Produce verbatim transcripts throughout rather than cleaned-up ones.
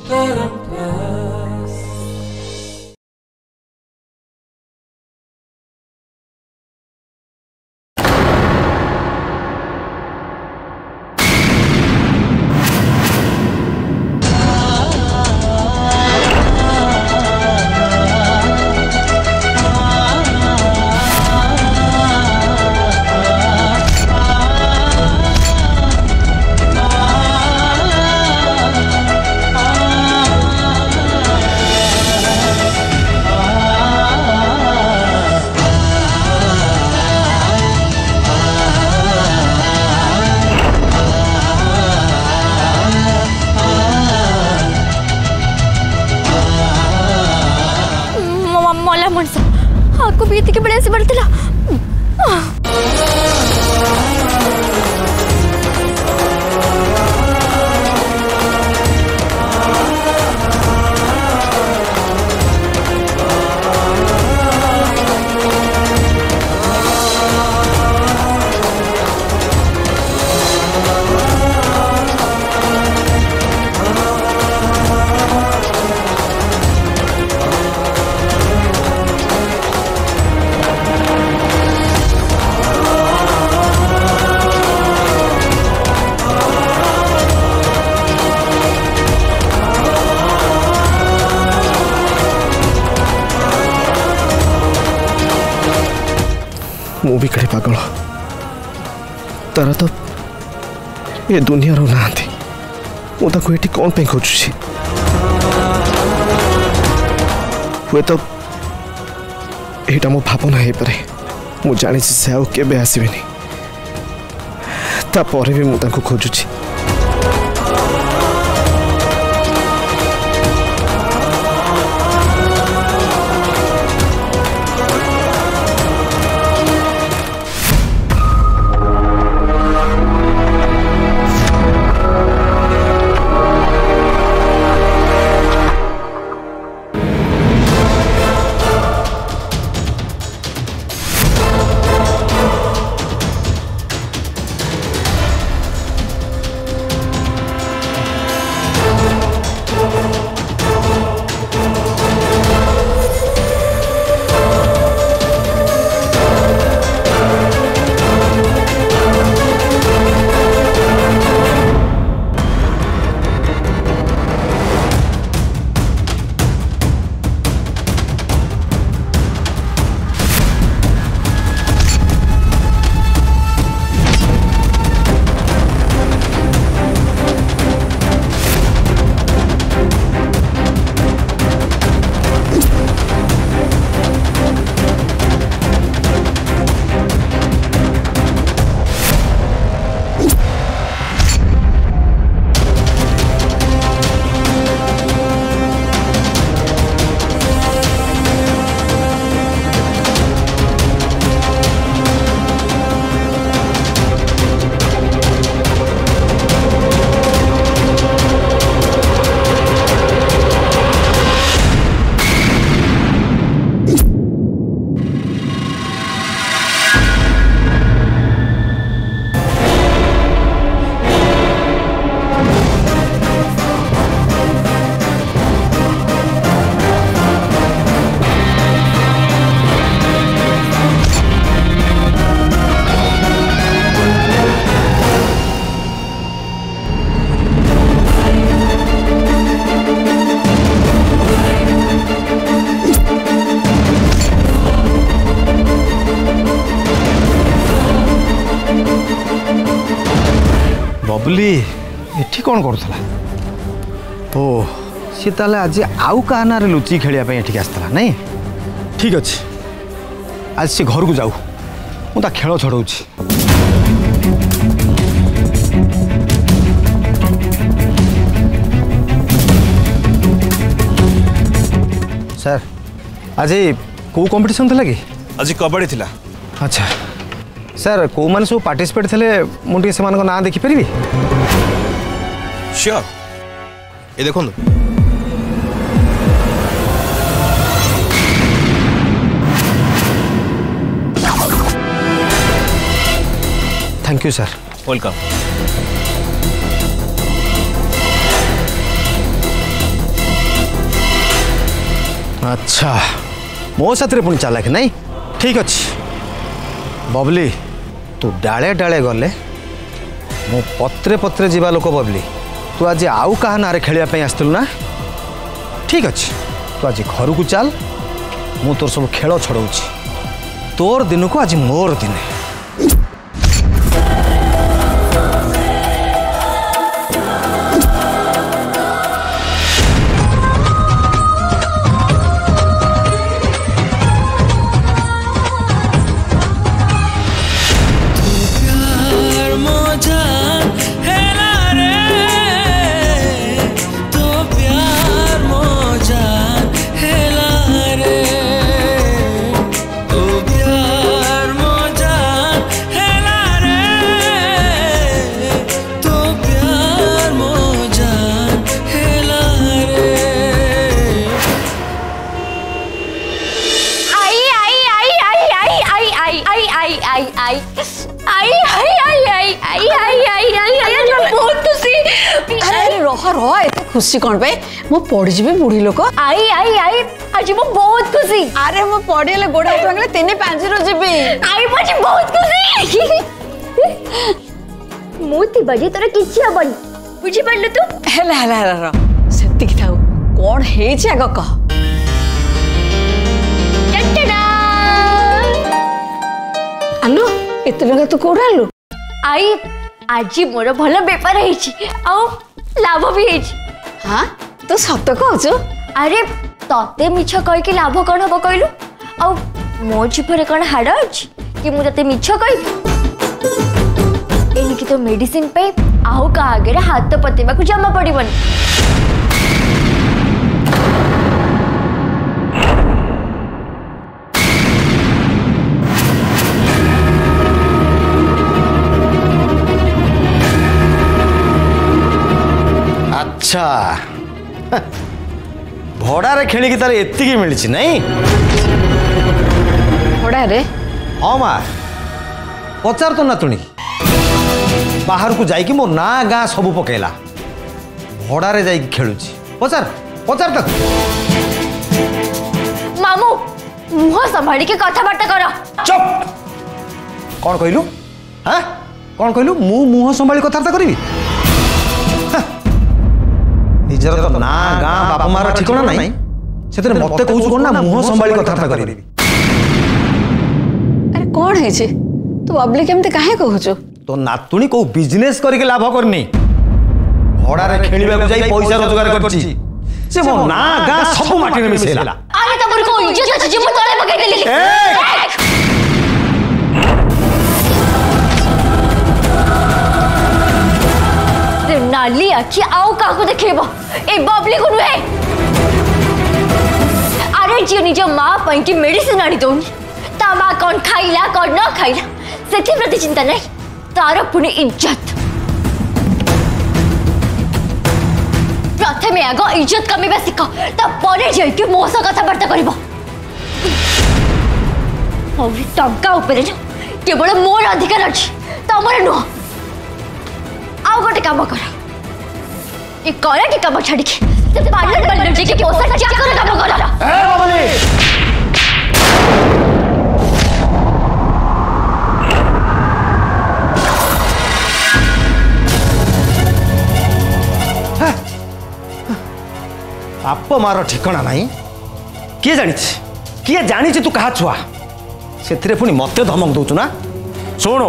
मु भी कड़े पागल तारा तो ये दुनिया रो ना मुझे ये कौन पे खोजुची हुए तो यहाँ मो भावना हो पारे मु जानी से आउ केबे आसबेनी तापर भी मुझे खोजुची बबली एठी कौन करूला ओ सी ताले आज आउ का ना रे लुची खेलिया पे एठी आस्तला नहीं ठीक अच्छे आज से घर को जाऊ मुझे खेल छड़ाऊँगी सर आज कौ कंपटीशन थी कि आज कबड्डी थिला। अच्छा सर कौ मैंने सब पार्टिसिपेट थे मुझे से ना देखिपारि श्योर ये देखो थैंक यू सर वेलकम। अच्छा मो साथ पुणी चालाक नहीं ठीक अच्छे बबली तू डाले डाले गले मो पत्रे पत्रे जीवा लोक बबली तू आज आउ क्या ना खेलवाई आसलु ना ठीक अच्छे तू आज घर को चल मु तोर सब खेल छड़ाऊँ तोर दिन को आज मोर दिन खुशी कौन पे मो पड़ जी बुढ़ी लोक आई आई आई आज मो बहुत खुशी अरे मो पड़े गोड़ हाथ तीन पांच रो जीबी आई मुझे बहुत खुशी मोती बजे तोरा किछि हबन बुझी पड़ल तू हेला हेला हेला सेति कि थाउ कोन हे छै आग कह टटडा आलू एते लगा तू कोड आलू आई आज मोर भलो व्यापार हेछि आ लाभ भी हेछि हाँ तू सत कहु अरे तते मिछ कह के लाभ कौन हम कहलु आ मो जीभरे कौन हाड़ अछि कि मु तते मिछ कहबी एनिकी तो मेडिसिन पे आउ का आगे हाथ पतेबा को जमा पड़िबन अच्छा भड़ारे खेलिकी तार एतिकी मिली नहीं भड़ारे हाँ माँ पचार तो नातुणी बाहर को जाइकी मो ना गाँ सब पकेला भड़ारे जाइकी खेलुची पचार पचार तक मामू मुह संभाड़ी के कथाबार्ता कर चुप कौन कहलु हाँ कौन कहलु मु मुह संभाली कथाबार्ता करी निजर तो ना गाँ बापा मार ठिकाना नहीं से मत कहूँ कौन ना मुह संभाली कथाबार्ता करी अरे कौन है जे तू बबली केमते काहे कहूछु तो नातुणी को बिजनेस करके लाभ करनी भड़ारे खेलिबा को जाई पैसा रोजगार करची से मो ना गाँ सब माटी में मिसेला अरे तमर को इज्जत अछि जे मु तळे पकड़ देली से नाली अछि आउ का को देखेबो ए बबली को नुहे अरे जे निज मां पई की मेडिसिन आनी दोनी ता मां कोन खाइला कोन न खाइला सेथि प्रति चिंता नहीं तार पुनी इज्जत प्रथमे आगो इज्जत कमेबा सिख ता परे जाई के मोसा कथाबार्ता करिबो और टंका ऊपर केवल मोर अधिकार अछि तमर नुह आउ गोटे काम कर ए कराटे काम छाड़ी के से पार्लर पार्लर जे के पोसा चाकर काम कर ए बबली बाप मार ठिकाना नहीं किए जानी किए जानी तू कहा छुआ से पुणी मत धमक दौचु ना शुणु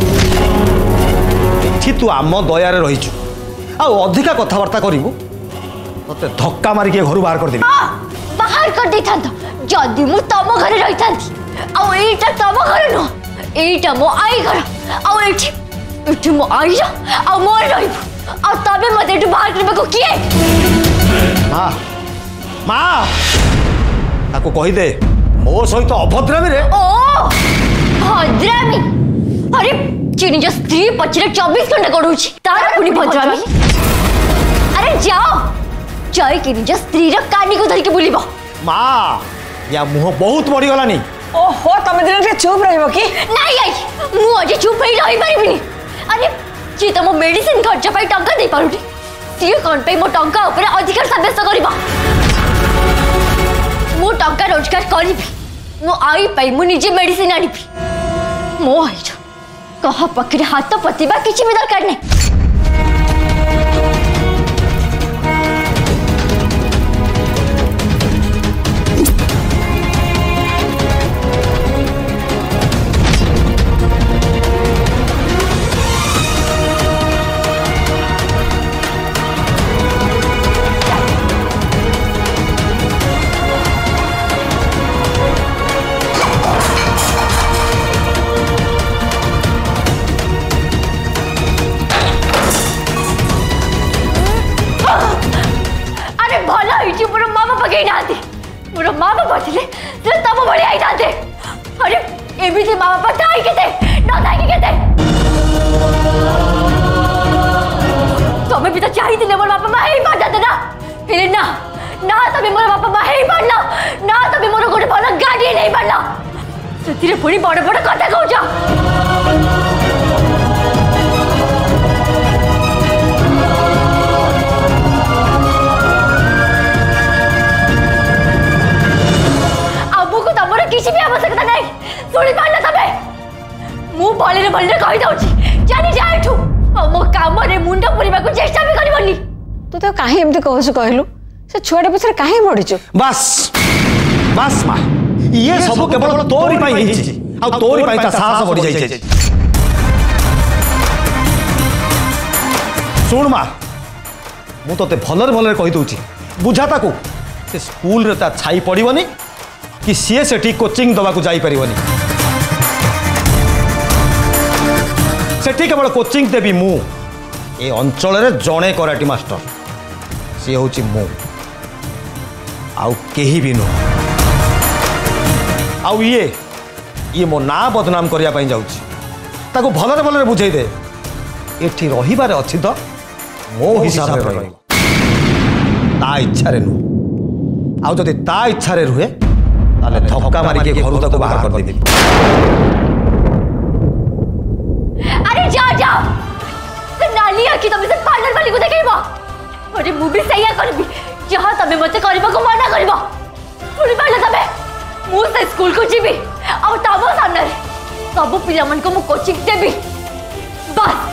एठी तू आम दयारे रहीचु आ अधिका कथबार्ता करू ते धक्का मारिक घर बाहर कर देबी बाहर कर दे था जदि मु तम घरे रही थांती आ एटा तम घर न एटा मो आई घर आ एठी एठी मो आई आ मोर रहिबो आ तबे मते एठी बाहर करबे को किए माँ माँ ताको कही दे मो सहित अभद्रामी रे ओ भद्रामी अरे चिनी जो स्त्री पछरे चौबीस घंटा गडुची तार पुनी भद्रामी अरे जाओ जय कि निज स्त्री र कानी को धर के बुलिबो माँ या मुह बहुत बड़ी गलानी ओहो तमे दिन के चुप रहिबो की नहीं आई मु आज चुप ही रही परिबिनी अरे जी तम मेडिसिन खर्च पाई टंका दे पारुटी ती कोन पे मो टंका ऊपर अधिकार साब्यस्त करबा मो रोजगार करी मो आई पाई मु निजे मेडिसिन आनी मो आई कह पाखे हाथ पतिबा किसी भी दरकार नहीं। मोर माँ बापा थे तब बड़े आई जाते। अरे एमती माँ बापा थाई के न थाई के तुम्हें भी तो चाहिए मोर बापा माँ ही पार जाते ना हेले ना ना तभी मोर बापा माँ ही पारला ना तभी मोर गोटे भल गाड़ी नहीं पारला से पुणी बड़ बड़ कथा कौच। किसी भी आवश्यकता नहीं सुनी पारला तबे मु भले भले कहि दउची जानी जाइठू मो काम रे मुंड पुरीबा को चेष्टा भी करबनी। तू तो काहे एमते कहस कहलु से छोटे पछरे काहे पड़िचु। बस बस मां ये सब केवल तोरी पाई हिची आ तोरी पाई ता साहस बढ़ी जाई छे। सुन मां मु तोते भलर भलर कहि दउची बुझा ताकू से स्कूल रे ता छाई पड़िबनी कि सीए सेठी कोचिंग दवा को जाई परिवनी सेठी केवल कोचिंग देवी मु ए अंचल रे जणे कराटी मास्टर सी होची मु आउ केही भी नो आउ ये ये मो ना बदनाम करिया पई जाउची ताको भलरे भलरे बुझाई दे एठी रहिबारे अछि तो मो हिसाब रे रहि ता इच्छा रे नु आउ जदि ता इच्छा रे रुहे ताले धक्का मारी के घर तक बाहर कर दे। अरे जा जा से नाली आखी तुम से पार्लर वाली को देखेबो अरे मु भी सही करबी जहां तबे मते करबा को मना करबो पुरी पाले तबे मु से स्कूल को जीबी आ तबो सामने सब पिला मन को मु कोचिंग देबी बस।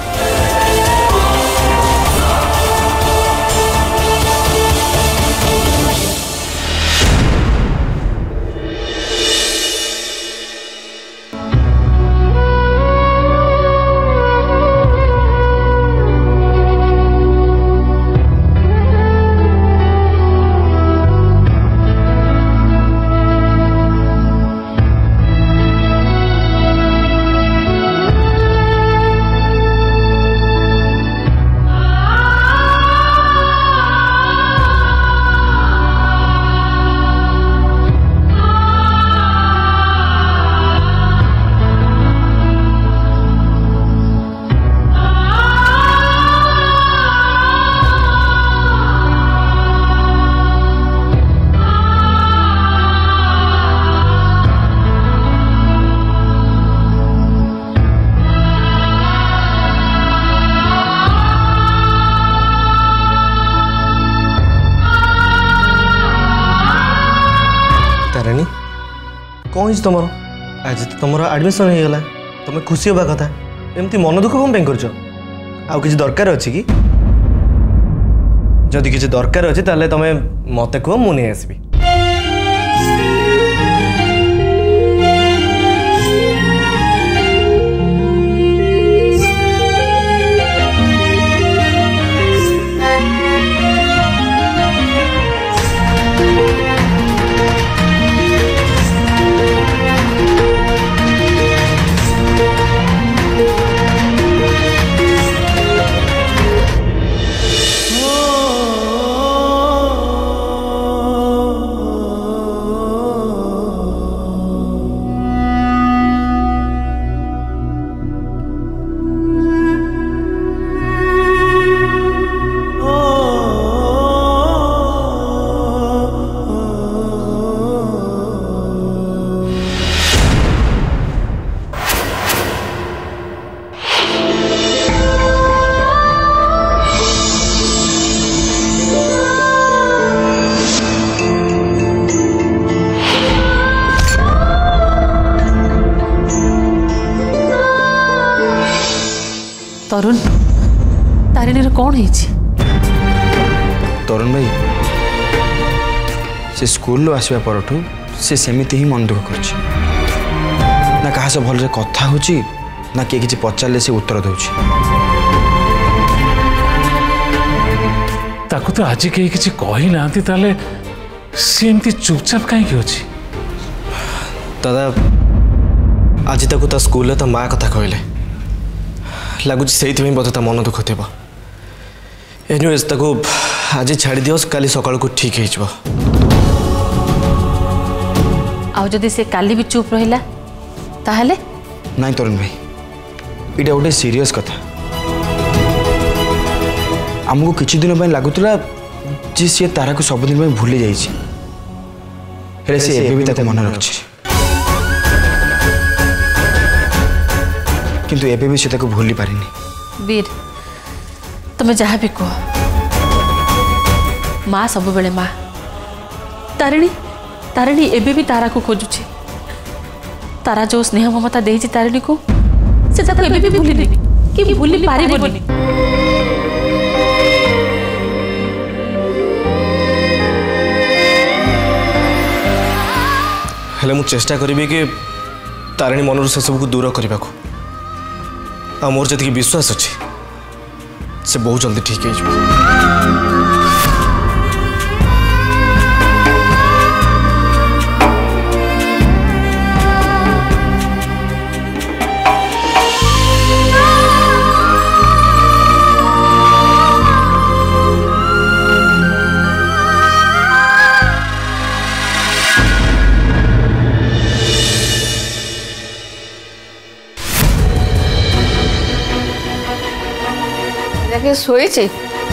कौन तुम आज तो तुम एडमिशन हो गला तुम खुशी होगा कथा एमती मन दुख कौन कर किसी दरकार अच्छी कि जदि किसी दरकार अच्छी ताले तुम मत कह मु नहीं आसबी। तरुण तारिणी कौन है? तरुण भाई से स्कूल आसवा परठू से सेमिति ही मन दुख कर ना कहा से भल कथा हो ना किए किसी पचारे से उत्तर दौर ताकू तो आज कहीं किसी कही ना ताले सी एमती चुपचाप कहीं अच्छी दादा आज ताकू ता स्कूल ता माँ कथा कहले लगुच से बोधे ता मन दुख थे एनीवेज ताकू आज छाड़ी दियो काली सकाल को ठीक हो आउ जदि से काली भी चुप रहिला ताहले नहीं तरुण भाई इटा गोटे सीरियस कथा आमको किछि दिन पे लागुतला जे सी तारा को सब दिन पे भूली जाइछि हेले से एबे भी ताते मन रखछि किंतु एबे भी से ताको भूली पारिनी। वीर तुम्हें जहाँ भी कह माँ सब बेले माँ तारिणी तारिणी एबे भी तारा को खोजुची तारा जो स्नेह ममता देइछि तारिणी को से ताको एबे भी भूली नहीं कि भूली पारिबोनी। हेले मु चेष्टा करी कि तारिणी मनर से सब को दूर करने को आ मोर जी विश्वास अच्छी से बहुत जल्दी ठीक हो। सोईची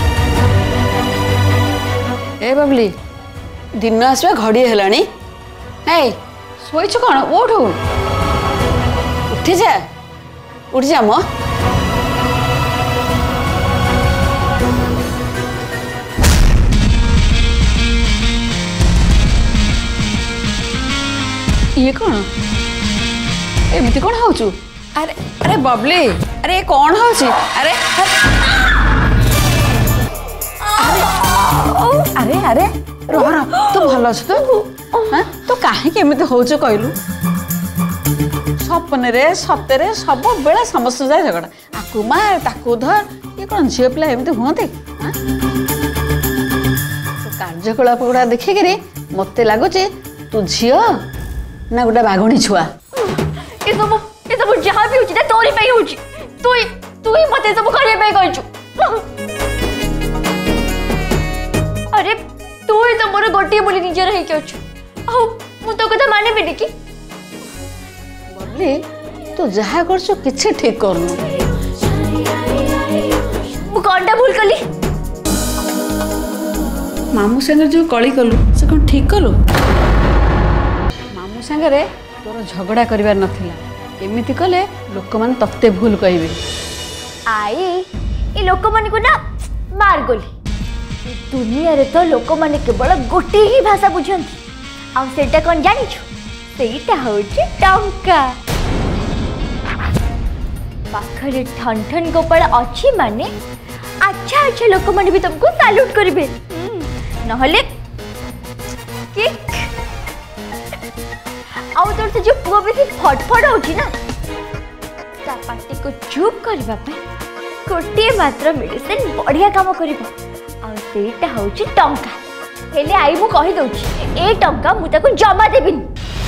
ए बबली दिन आसवा घड़ी है सोईच कौन उठ उठी जा उठ जा मो ये कौन एमती कौन हो अरे अरे बबली अरे कौन हो अरे अरे अरे रह रह तू भल अच्छु तो हाँ तू कहीं केमिति होचु कहलु सपन रे सतरे सब बेले समस्त जाए झगड़ा आकु मार ताकू धर ये कौन झील पिला एमती हुंते कार्यकलाप गुड़ा देखिकी मत लगुच तू झी ना गोटे बाघुणी छुआ ये सब ये सब जहाँ भी होची तोरी पे होची तू तू ही मते सब करे पे कहछु अरे तू ही तो मोर गोटी बोली निजे रही के अछु आ मु तो कथा माने भी कि बोली तू जहा करछु किछि ठीक करनु मु कोनटा भूल कली मामू संगे जो कली कलु से कोन ठीक कलु मामू संगे रे तोर झगड़ा करिवार नथिला एमिति कले लोक मान तत्ते भूल कहबे आई ए लोक मान को ना मार गोली दुनिया रे तो लोक माने केवल गोटे ही भाषा बुझंती आ सेटा कोन जानि छु सेटा होची टंका पाखरे ठन ठन गोपाल अच्छी माने अच्छा अच्छा लोक माने भी तुमको सैल्यूट करिवे नहले किक आउ तोर से जो पुआ भी फटफट होची ना ता पार्टी को चुप करबा पे गोटे मात्र मेडिसिन बढ़िया काम करिबो आ सेटा होची टंका हेले आई मु कहि दउची ए टंका मु ताको जमा देबिन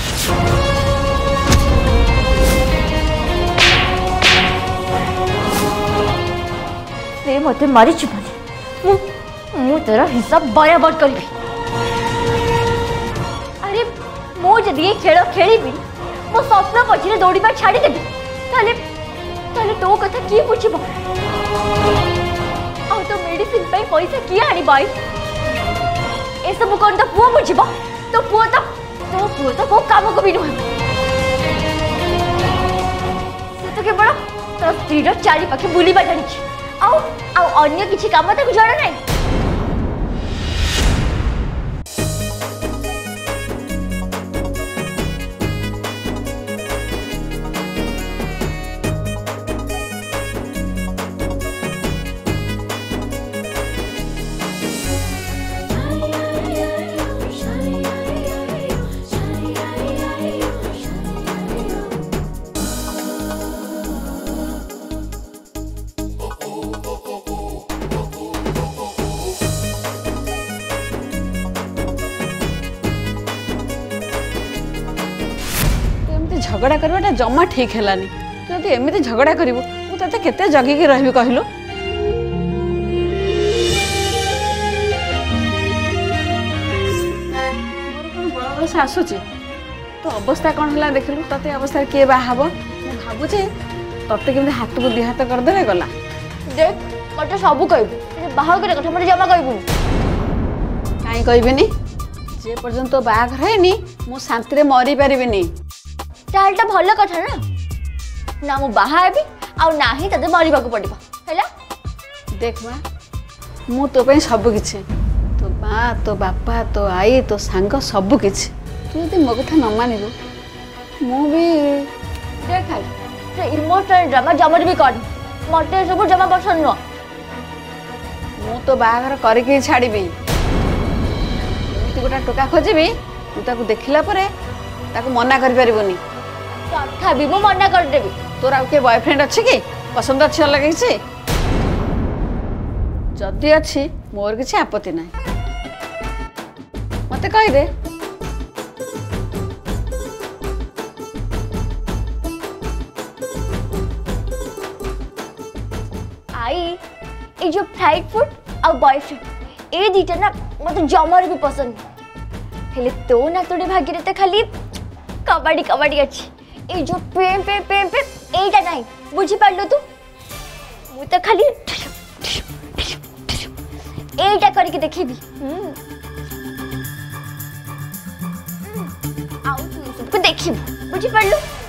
से मते मारी चुपाले मु मु तेरा हिसाब बराबर करबी अरे मो जदि ये खेल खेलिबी मो स्वप्न पछरे दौड़ीबा छाड़ी देबी ताले ताले तो कथा की पूछिबो आ तो मेडिसिन पे पैसा किए आनी बाई ए सब कोन तो पुओ बुझिबो तो पुओ तो तो पुओ तो को काम को भी नुह से तो के बड़ा तो स्त्री रो चारी पाखे बुलीबा जानि छी आउ आउ अन्य किछि काम ताको जणा नै झगड़ा करवाटा जमा ठीक हेलानी जदि एमती झगड़ा करू मुझे केते जगिकी रही कहलु बयस आसूची तो अवस्था कौन है देखलु ते अवस्था किए बाहब भावुचे ते केमती हाथ को दी हाथ करदे गला देख मत सब कहबू बाहागर कथा मत जमा कहबू कहीं कहबेनी जे पर्यंत बाहागर है मु शांति मरी पारिनी तालटा भल कथा ना ना मु बाहा हेबी आ ना ही तते मरिबा को पड़िबो हैला देख मां मु तो पे सब किछि तो माँ तो बापा तो आई तो सांग सब किछि तू यदि मो कथा न मानिबो मु भी देख आई से इमोशनल ड्रामा जमर भी कर मते सब जमा पसंद न मु तो बाहागर करके छाड़ीबी गोटा टोका खोजबी तू ताको देखिला परे ताको मना करि परिबोनी तथा भी मु मना कर देबी तोर आ के बॉयफ्रेंड अछि कि पसंद अछि अलग छै जदि अछि मोर किछि आपत्ति नै मते कहि दे आई ए जो फ्राइड फूड और बॉयफ्रेंड ए दीटा ना मते जमर भी पसंद हेले तो ना तोड़े भाग्य रे खाली कबड्डी कबड्डी अच्छी ए जो प्रेम प्रेम प्रेम प्रेम एटा नहीं बुझी पारलो तू मु तो खाली एटा करके देखिबी हम आउ तू सबको देखिबू बुझी पारलो